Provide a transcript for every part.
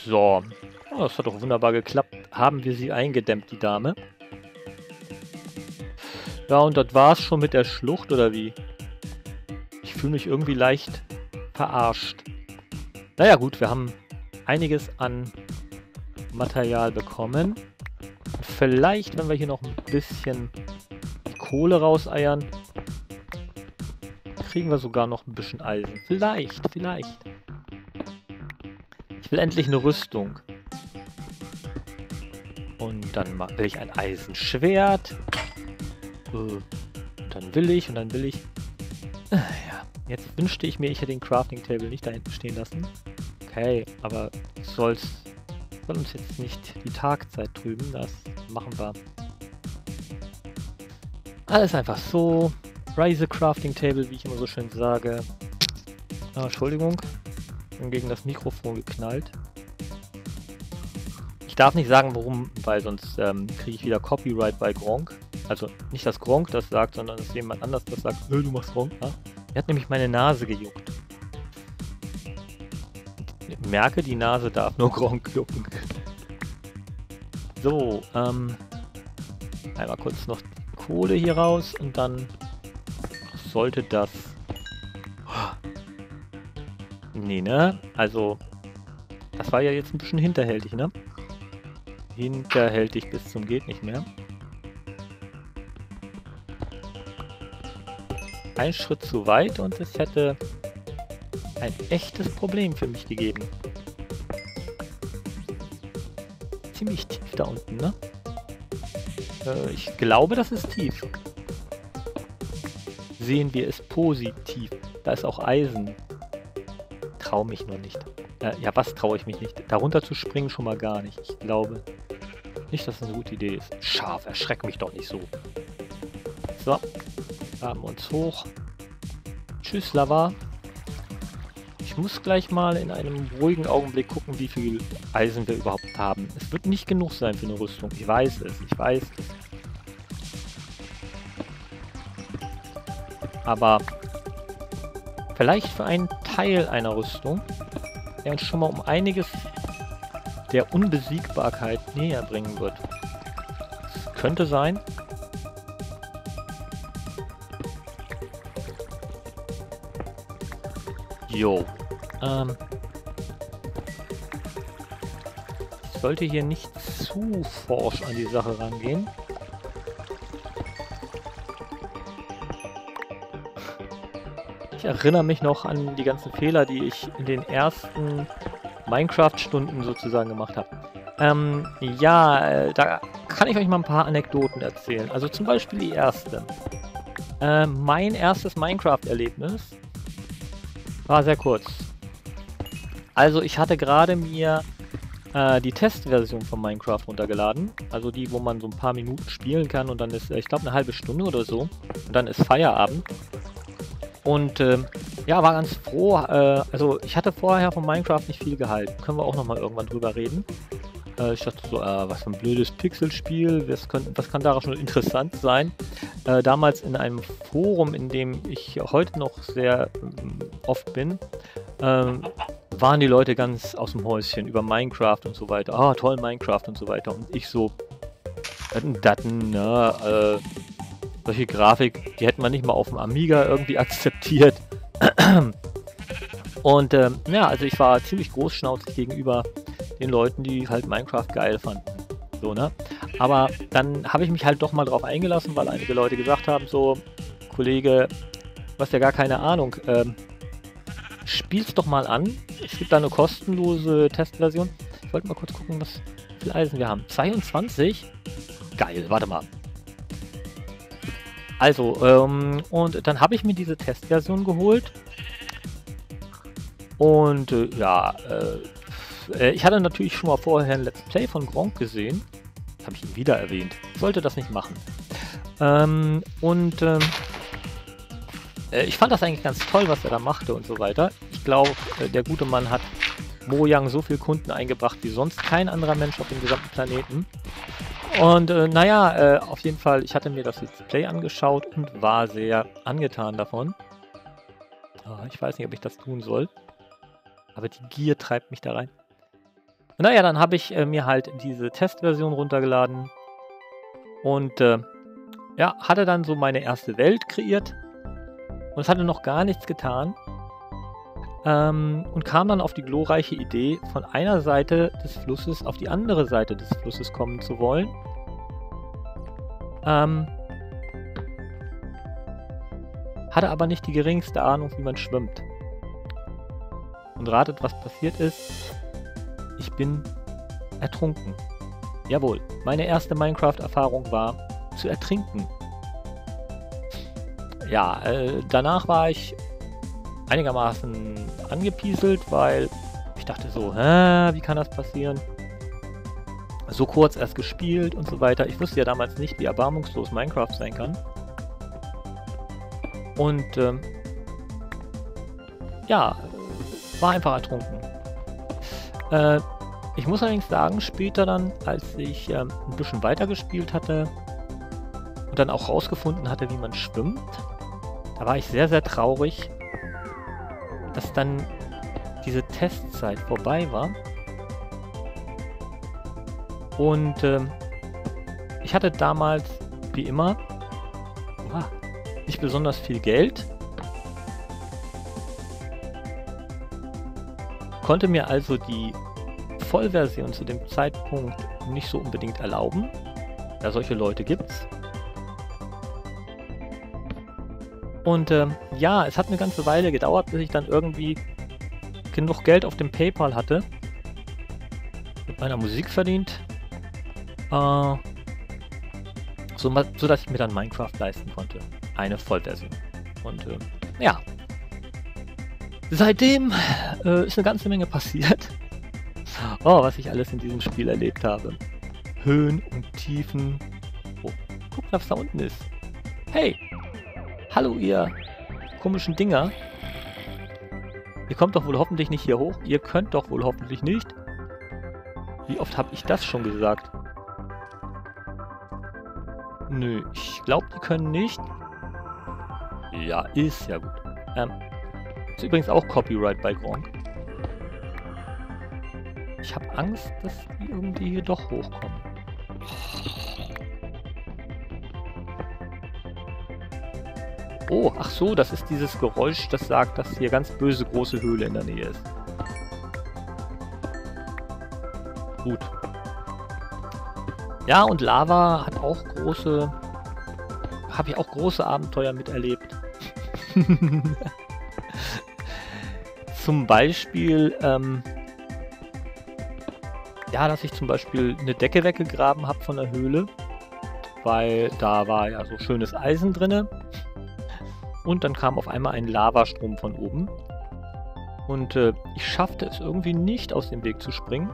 So. Oh, das hat doch wunderbar geklappt. Haben wir sie eingedämmt, die Dame. Ja, und das war's schon mit der Schlucht, oder wie? Ich fühle mich irgendwie leicht verarscht. Naja gut, wir haben einiges an Material bekommen. Vielleicht, wenn wir hier noch ein bisschen Kohle rauseiern, kriegen wir sogar noch ein bisschen Eisen. Vielleicht. Ich will endlich eine Rüstung. Und dann will ich ein Eisenschwert. Und dann will ich. Ja, jetzt wünschte ich mir, ich hätte den Crafting Table nicht da hinten stehen lassen. Okay, aber soll uns jetzt nicht die Tagzeit trüben. Das machen wir. Alles einfach so. Rise Crafting Table, wie ich immer so schön sage. Entschuldigung. Bin gegen das Mikrofon geknallt. Ich darf nicht sagen, warum, weil sonst kriege ich wieder Copyright bei Gronkh. Also nicht, dass Gronkh das sagt, sondern dass jemand anders das sagt. Du machst Gronkh, ja? Er hat nämlich meine Nase gejuckt. Ich merke, die Nase darf nur Gronkh jucken. So, einmal kurz noch Kohle hier raus und dann sollte das... Nee, ne? Also, das war ja jetzt ein bisschen hinterhältig, ne? Hinterhältig bis zum geht nicht mehr. Ein Schritt zu weit und es hätte ein echtes Problem für mich gegeben. Ziemlich tief da unten, ne? Ich glaube, das ist tief. Sehen wir es positiv. Da ist auch Eisen. Traue mich nur nicht. Ja, was traue ich mich nicht? Darunter zu springen schon mal gar nicht. Ich glaube nicht, dass das eine gute Idee ist. Schaf, erschreck mich doch nicht so. So. Haben uns hoch. Tschüss, Lava. Ich muss gleich mal in einem ruhigen Augenblick gucken, wie viel Eisen wir überhaupt haben. Es wird nicht genug sein für eine Rüstung. Ich weiß es. Aber vielleicht für einen Teil einer Rüstung, der uns schon mal um einiges der Unbesiegbarkeit näher bringen wird. Das könnte sein. Jo. Ich sollte hier nicht zu forsch an die Sache rangehen. Ich erinnere mich noch an die ganzen Fehler, die ich in den ersten Minecraft-Stunden sozusagen gemacht habe. Da kann ich euch mal ein paar Anekdoten erzählen. Also zum Beispiel die erste. Mein erstes Minecraft-Erlebnis war sehr kurz. Also ich hatte gerade mir die Testversion von Minecraft runtergeladen. Also die, wo man so ein paar Minuten spielen kann und dann ist, ich glaube, eine halbe Stunde oder so. Und dann ist Feierabend. Und ja, war ganz froh. Also ich hatte vorher von Minecraft nicht viel gehalten. Können wir auch nochmal irgendwann drüber reden. Ich dachte so, was für ein blödes Pixelspiel. Was kann daran schon interessant sein? Damals in einem Forum, in dem ich heute noch sehr oft bin, waren die Leute ganz aus dem Häuschen über Minecraft und so weiter. Ah, toll, Minecraft und so weiter. Und ich so, solche Grafik, die hätten wir nicht mal auf dem Amiga irgendwie akzeptiert. Und ja, also ich war ziemlich großschnauzig gegenüber den Leuten, die halt Minecraft geil fanden. So, ne? Aber dann habe ich mich halt doch mal drauf eingelassen, weil einige Leute gesagt haben, so, Kollege, du hast ja gar keine Ahnung, spiel's doch mal an. Es gibt da eine kostenlose Testversion. Ich wollte mal kurz gucken, wie viel Eisen wir haben. 22? Geil, warte mal. Also, und dann habe ich mir diese Testversion geholt. Und ich hatte natürlich schon mal vorher ein Let's Play von Gronkh gesehen. Das habe ich ihn wieder erwähnt. Ich sollte das nicht machen. Ich fand das eigentlich ganz toll, was er da machte und so weiter. Ich glaube, der gute Mann hat Mojang so viel Kunden eingebracht wie sonst kein anderer Mensch auf dem gesamten Planeten. Und auf jeden Fall, ich hatte mir das Let's Play angeschaut und war sehr angetan davon. Ich weiß nicht, ob ich das tun soll. Aber die Gier treibt mich da rein. Naja, dann habe ich mir halt diese Testversion runtergeladen und ja, hatte dann so meine erste Welt kreiert und es hatte noch gar nichts getan und kam dann auf die glorreiche Idee, von einer Seite des Flusses auf die andere Seite des Flusses kommen zu wollen. Hatte aber nicht die geringste Ahnung, wie man schwimmt. Und ratet, was passiert ist? Ich bin ertrunken. Jawohl, meine erste Minecraft-Erfahrung war zu ertrinken. Ja, danach war ich einigermaßen angepieselt, weil ich dachte so, wie kann das passieren? So kurz erst gespielt und so weiter. Ich wusste ja damals nicht, wie erbarmungslos Minecraft sein kann. Und ja, war einfach ertrunken. Ich muss allerdings sagen, später dann, als ich ein bisschen weiter gespielt hatte und dann auch rausgefunden hatte, wie man schwimmt, da war ich sehr, sehr traurig, dass dann diese Testzeit vorbei war. Und ich hatte damals, wie immer, nicht besonders viel Geld. Konnte mir also die Vollversion zu dem Zeitpunkt nicht so unbedingt erlauben. Ja, solche Leute gibt's. Und ja, es hat eine ganze Weile gedauert, bis ich dann irgendwie genug Geld auf dem PayPal hatte. Mit meiner Musik verdient. So dass ich mir dann Minecraft leisten konnte. Eine Vollversion. Und ja. Seitdem ist eine ganze Menge passiert. Oh, was ich alles in diesem Spiel erlebt habe. Höhen und Tiefen. Oh, guck, was da unten ist. Hey! Hallo, ihr komischen Dinger. Ihr kommt doch wohl hoffentlich nicht hier hoch. Ihr könnt doch wohl hoffentlich nicht. Wie oft habe ich das schon gesagt? Nö, ich glaube, die können nicht. Ja, ist ja gut. Ist übrigens auch Copyright bei Gronkh. Ich habe Angst, dass die irgendwie hier doch hochkommen. Oh, ach so, das ist dieses Geräusch, das sagt, dass hier ganz böse große Höhle in der Nähe ist. Gut. Ja, und Lava hat auch große... Habe ich auch große Abenteuer miterlebt. Zum Beispiel, ja, dass ich zum Beispiel eine Decke weggegraben habe von der Höhle, weil da war ja so schönes Eisen drinne. Und dann kam auf einmal ein Lavastrom von oben. Und ich schaffte es irgendwie nicht, aus dem Weg zu springen.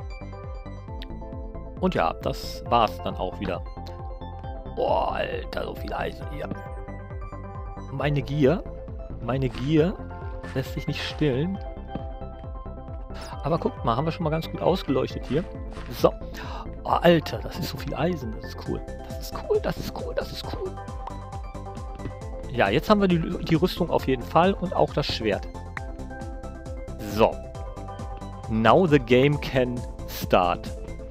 Und ja, das war's dann auch wieder. Boah, Alter, so viel Eisen hier. Meine Gier lässt sich nicht stillen. Aber guckt mal, haben wir schon mal ganz gut ausgeleuchtet hier. So. Oh, Alter, das ist so viel Eisen. Das ist cool. Das ist cool, das ist cool, das ist cool. Ja, jetzt haben wir die Rüstung auf jeden Fall und auch das Schwert. So. Now the game can start.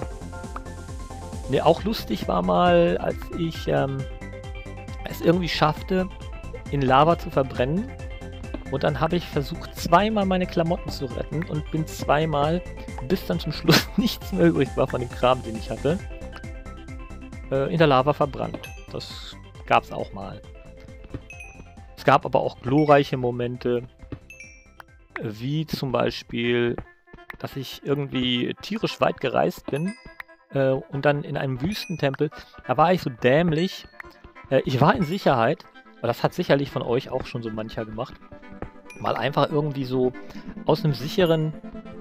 Ne, auch lustig war mal, als ich es irgendwie schaffte, in Lava zu verbrennen. Und dann habe ich versucht, zweimal meine Klamotten zu retten und bin zweimal, bis dann zum Schluss nichts mehr übrig war von dem Kram, den ich hatte, in der Lava verbrannt. Das gab es auch mal. Es gab aber auch glorreiche Momente, wie zum Beispiel, dass ich irgendwie tierisch weit gereist bin und dann in einem Wüstentempel, da war ich so dämlich. Ich war in Sicherheit, aber das hat sicherlich von euch auch schon so mancher gemacht. Mal einfach irgendwie so aus einer sicheren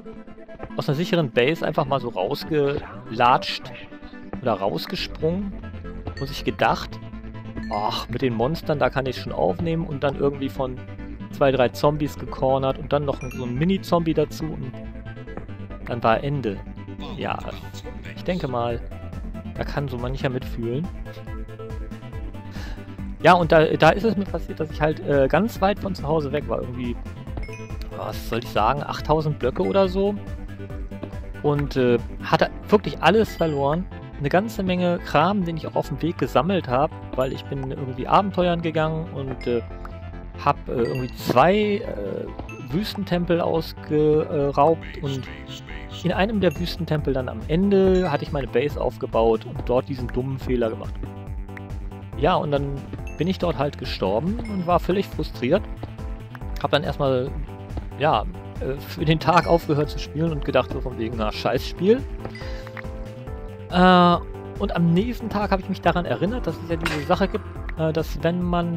Base einfach mal so rausgelatscht oder rausgesprungen und sich gedacht, ach, mit den Monstern, da kann ich schon aufnehmen und dann irgendwie von 2, 3 Zombies gecornert und dann noch so ein Mini-Zombie dazu und dann war Ende. Ja, ich denke mal, da kann so mancher mitfühlen. Ja, und da ist es mir passiert, dass ich halt ganz weit von zu Hause weg war. Irgendwie, was soll ich sagen, 8000 Blöcke oder so. und hatte wirklich alles verloren. Eine ganze Menge Kram, den ich auch auf dem Weg gesammelt habe, weil ich bin irgendwie Abenteuern gegangen und habe irgendwie 2 Wüstentempel ausgeraubt und in einem der Wüstentempel dann am Ende hatte ich meine Base aufgebaut und dort diesen dummen Fehler gemacht. Ja, und dann bin ich dort halt gestorben und war völlig frustriert. Hab dann erstmal, ja, für den Tag aufgehört zu spielen und gedacht so von wegen, na, scheiß Spiel. Und am nächsten Tag habe ich mich daran erinnert, dass es ja diese Sache gibt, dass wenn man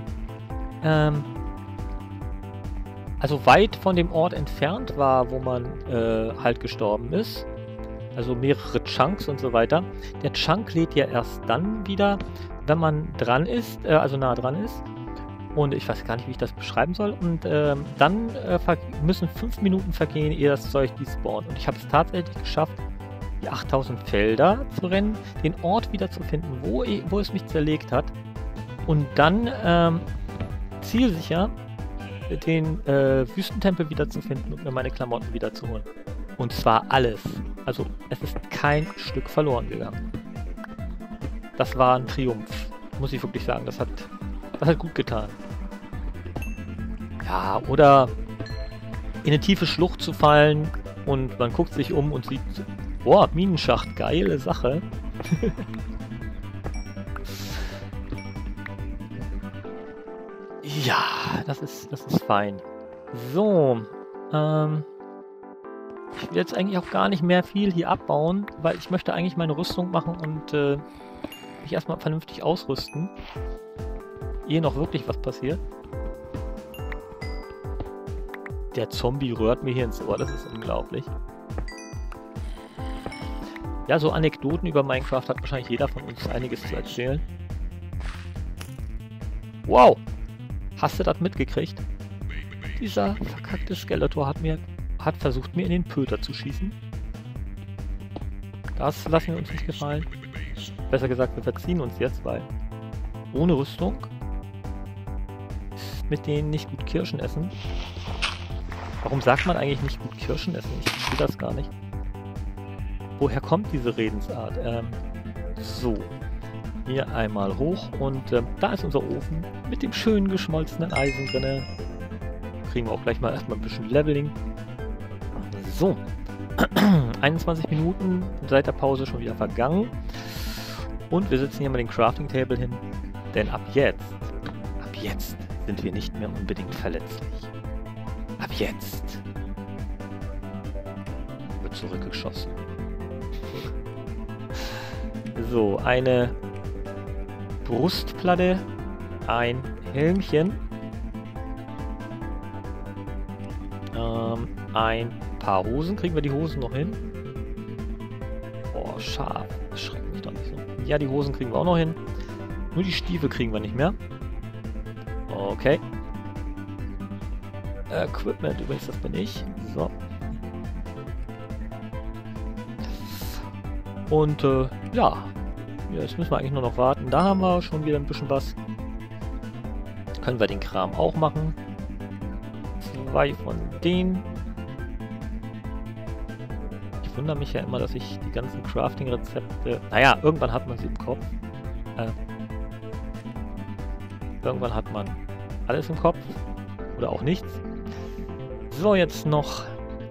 also weit von dem Ort entfernt war, wo man halt gestorben ist, also mehrere Chunks und so weiter, der Chunk lädt ja erst dann wieder, wenn man dran ist, also nah dran ist. Und ich weiß gar nicht, wie ich das beschreiben soll. Und dann müssen 5 Minuten vergehen, ehe das Zeug despawnt. Und ich habe es tatsächlich geschafft, die 8000 Felder zu rennen, den Ort wieder zu finden, wo es mich zerlegt hat. Und dann zielsicher den Wüstentempel wiederzufinden und mir meine Klamotten wiederzuholen. Und zwar alles. Also es ist kein Stück verloren gegangen. Das war ein Triumph, muss ich wirklich sagen. Das hat gut getan. Ja, oder in eine tiefe Schlucht zu fallen und man guckt sich um und sieht, boah, Minenschacht, geile Sache. Ja, das ist fein. So, ich will jetzt eigentlich auch gar nicht mehr viel hier abbauen, weil ich möchte eigentlich meine Rüstung machen und mich erstmal vernünftig ausrüsten, ehe noch wirklich was passiert. Der Zombie rührt mir hier ins Ohr, das ist unglaublich. Ja, so Anekdoten über Minecraft hat wahrscheinlich jeder von uns einiges zu erzählen. Wow! Hast du das mitgekriegt? Dieser verkackte Skeletor hat versucht, mir in den Pöter zu schießen. Das lassen wir uns nicht gefallen. Besser gesagt, wir verziehen uns jetzt, weil ohne Rüstung ist mit denen nicht gut Kirschen essen. Warum sagt man eigentlich nicht gut Kirschen essen? Ich verstehe das gar nicht. Woher kommt diese Redensart? So. Hier einmal hoch und da ist unser Ofen mit dem schönen geschmolzenen Eisen drin. Kriegen wir auch gleich mal erstmal ein bisschen Leveling. So. 21 Minuten seit der Pause schon wieder vergangen. Und wir setzen hier mal den Crafting Table hin. Denn ab jetzt sind wir nicht mehr unbedingt verletzlich. Ab jetzt wird zurückgeschossen. So, eine Brustplatte, ein Helmchen, ein paar Hosen. Kriegen wir die Hosen noch hin? Oh, scharf. Das schreckt mich doch nicht so. Ja, die Hosen kriegen wir auch noch hin. Nur die Stiefel kriegen wir nicht mehr. Okay. Equipment, übrigens, das bin ich. So. Und ja, jetzt müssen wir eigentlich nur noch warten. Da haben wir schon wieder ein bisschen was. Können wir den Kram auch machen. 2 von denen. Ich wundere mich ja immer, dass ich die ganzen Crafting-Rezepte... Naja, irgendwann hat man sie im Kopf. Irgendwann hat man alles im Kopf. Oder auch nichts. So, jetzt noch...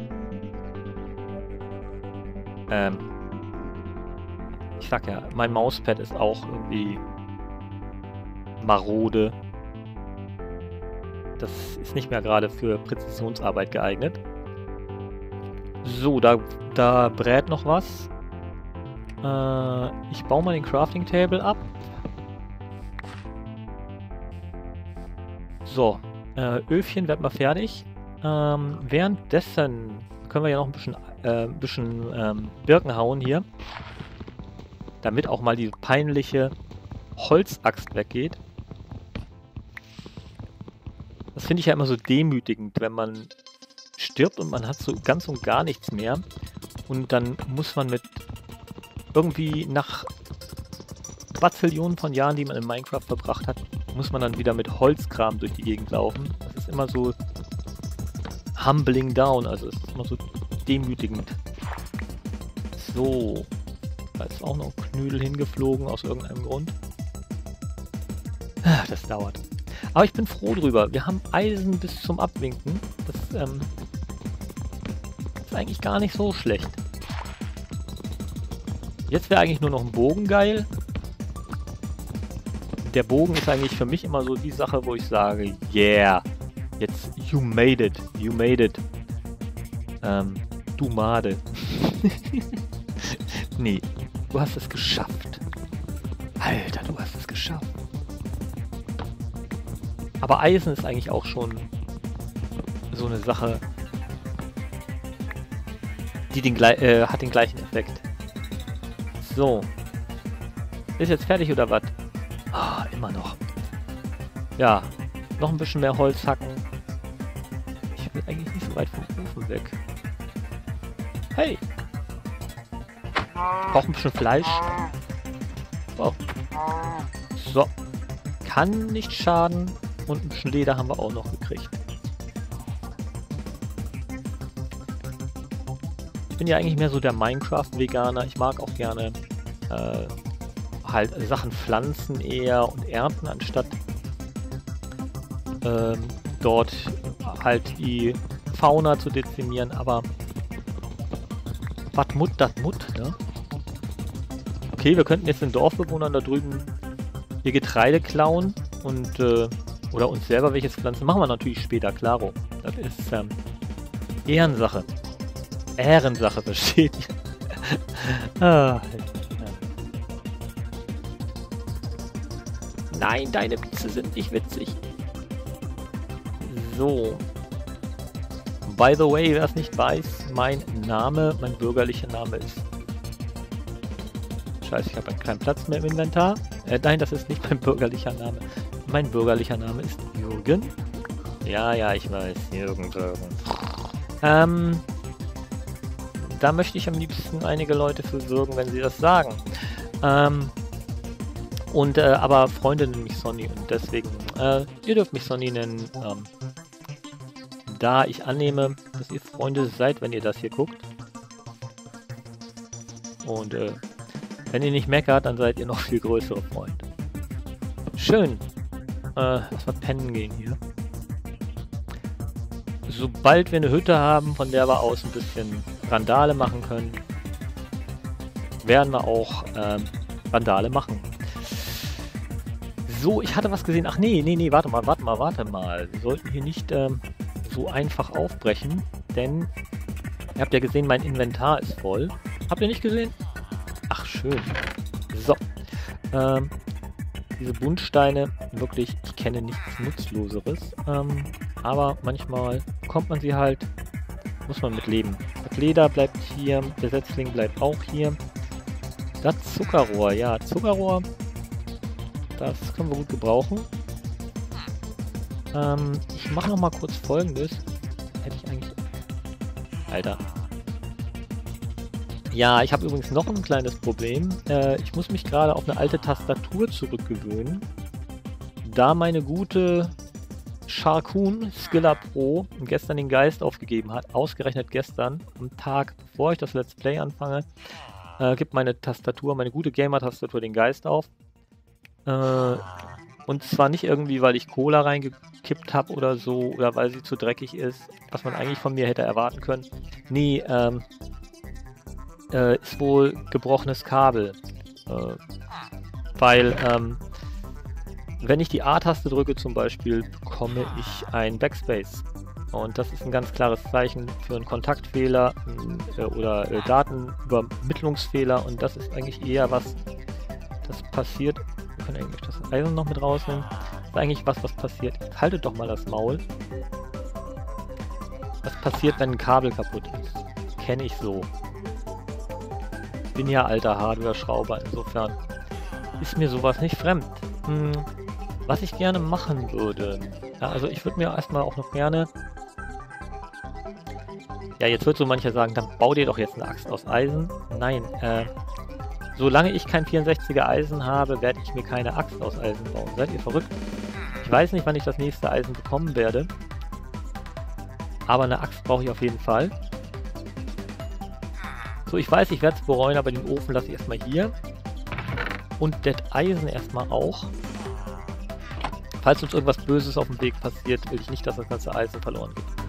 ich sag ja, mein Mauspad ist auch irgendwie marode. Das ist nicht mehr gerade für Präzisionsarbeit geeignet. So, da brät noch was. Ich baue mal den Crafting Table ab. So, Öfchen wird mal fertig. Währenddessen können wir ja noch ein bisschen Birken hauen hier. Damit auch mal die peinliche Holzaxt weggeht. Das finde ich ja immer so demütigend, wenn man stirbt und man hat so ganz und gar nichts mehr. Und dann muss man mit irgendwie nach Quadrillionen von Jahren, die man in Minecraft verbracht hat, muss man dann wieder mit Holzkram durch die Gegend laufen. Das ist immer so humbling down, also es ist immer so demütigend. So. Da ist auch noch Knödel hingeflogen aus irgendeinem Grund. Das dauert. Aber ich bin froh drüber. Wir haben Eisen bis zum Abwinken. Das ist eigentlich gar nicht so schlecht. Jetzt wäre eigentlich nur noch ein Bogen geil. Der Bogen ist eigentlich für mich immer so die Sache, wo ich sage, yeah, jetzt, you made it, you made it. Du Made. Nee, du hast es geschafft. Alter, du hast es geschafft. Aber Eisen ist eigentlich auch schon so eine Sache, die hat den gleichen Effekt. So. Ist jetzt fertig oder was? Ah, immer noch. Ja, noch ein bisschen mehr Holz hacken. Ich will eigentlich nicht so weit vom Ofen weg. Hey! Braucht ein bisschen Fleisch. Oh. So. Kann nicht schaden. Und ein bisschen Leder haben wir auch noch gekriegt. Ich bin ja eigentlich mehr so der Minecraft-Veganer. Ich mag auch gerne halt Sachen pflanzen eher und ernten, anstatt dort halt die Fauna zu dezimieren. Aber was Mut, das Mut, ne? Okay, wir könnten jetzt den Dorfbewohnern da drüben ihr Getreide klauen und oder uns selber welches pflanzen. Machen wir natürlich später, klaro. Das ist Ehrensache. Ehrensache, versteht ihr? Ah, nein, deine Witze sind nicht witzig. So. By the way, wer es nicht weiß, mein bürgerlicher Name ist... Scheiße, ich habe keinen Platz mehr im Inventar. Nein, das ist nicht mein bürgerlicher Name. Mein bürgerlicher Name ist Jürgen. Ja, ich weiß, Jürgen. Da möchte ich am liebsten einige Leute für würgen, wenn sie das sagen. Aber Freunde nennen mich Sonny und deswegen, ihr dürft mich Sonny nennen, da ich annehme, dass ihr Freunde seid, wenn ihr das hier guckt. Und wenn ihr nicht meckert, dann seid ihr noch viel größere Freunde. Schön. Lass mal pennen gehen hier. Sobald wir eine Hütte haben, von der wir aus ein bisschen Randale machen können, werden wir auch Randale machen. So, ich hatte was gesehen. Ach nee, warte mal. Wir sollten hier nicht so einfach aufbrechen, denn ihr habt ja gesehen, mein Inventar ist voll. Habt ihr nicht gesehen? Ach, schön. So. Diese Buntsteine, wirklich, ich kenne nichts Nutzloseres. Aber manchmal bekommt man sie halt, muss man mit leben. Das Leder bleibt hier, der Setzling bleibt auch hier. Das Zuckerrohr, ja, Zuckerrohr, das können wir gut gebrauchen. Ich mache noch mal kurz Folgendes. Hätte ich eigentlich... Alter. Ja, ich habe übrigens noch ein kleines Problem. Ich muss mich gerade auf eine alte Tastatur zurückgewöhnen. Da meine gute Sharkoon Skiller Pro gestern den Geist aufgegeben hat, ausgerechnet gestern, am Tag, bevor ich das Let's Play anfange, gibt meine Tastatur, meine gute Gamer-Tastatur den Geist auf. Und zwar nicht irgendwie, weil ich Cola reingekippt habe oder so, oder weil sie zu dreckig ist, was man eigentlich von mir hätte erwarten können. Nee, ist wohl gebrochenes Kabel. Weil, wenn ich die A-Taste drücke zum Beispiel, bekomme ich ein Backspace. Und das ist ein ganz klares Zeichen für einen Kontaktfehler oder Datenübermittlungsfehler. Und das ist eigentlich eher was, das passiert. Wir können eigentlich das Eisen noch mit rausnehmen. Das ist eigentlich was passiert. Haltet doch mal das Maul. Was passiert, wenn ein Kabel kaputt ist? Kenne ich so. Bin ja alter Hardware-Schrauber, insofern ist mir sowas nicht fremd. Was ich gerne machen würde, ja, also ich würde mir erstmal auch noch gerne, ja, jetzt wird so mancher sagen, dann bau dir doch jetzt eine Axt aus Eisen. Nein, solange ich kein 64er Eisen habe, werde ich mir keine Axt aus Eisen bauen. Seid ihr verrückt? Ich weiß nicht, wann ich das nächste Eisen bekommen werde, aber eine Axt brauche ich auf jeden Fall. So, ich weiß, ich werde es bereuen, aber den Ofen lasse ich erstmal hier. Und das Eisen erstmal auch. Falls uns irgendwas Böses auf dem Weg passiert, will ich nicht, dass das ganze Eisen verloren geht.